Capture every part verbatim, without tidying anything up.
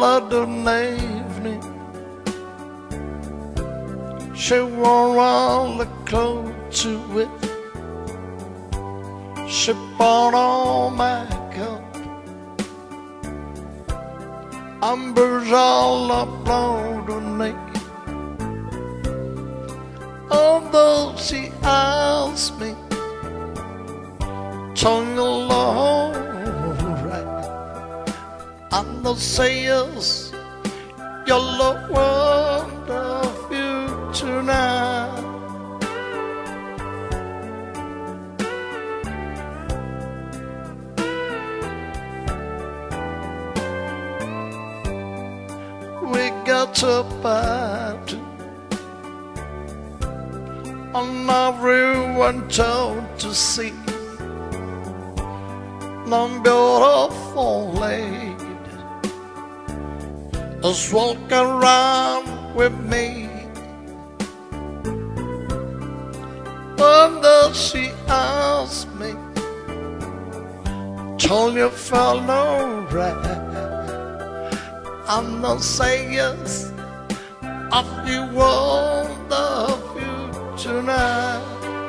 holiday evening. She wore all the clothes to it. She bought all makeup. Amber's all upload on me. Although she asked me, told you alright, I'm not saying you look wonderful tonight. We got a party, and everyone told to see the beautiful lady is walking around with me. And then she asked me, told you felt no right. I'm not saying yes, I feel wonderful tonight.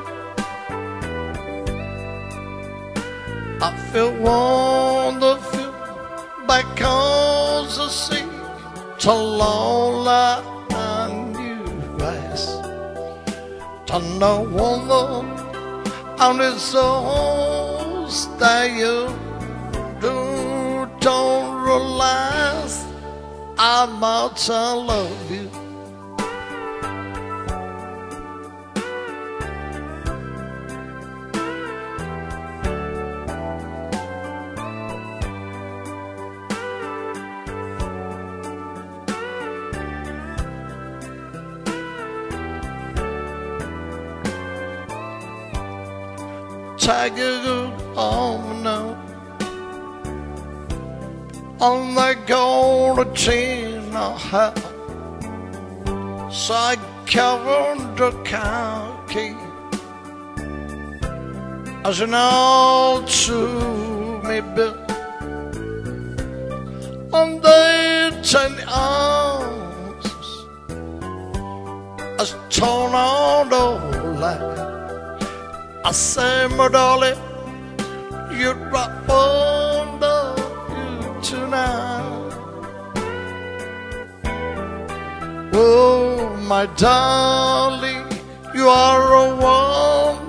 I feel wonderful because I see so long and new eyes. To no wonder on its own style, do don't realize how much I love you. Take a good home now, and they go to Tina House. So I covered the county as an old to me bill, and they ten ounces as torn out of life. I say, my darling, you're right under you tonight. Oh, my darling, you are a wonder.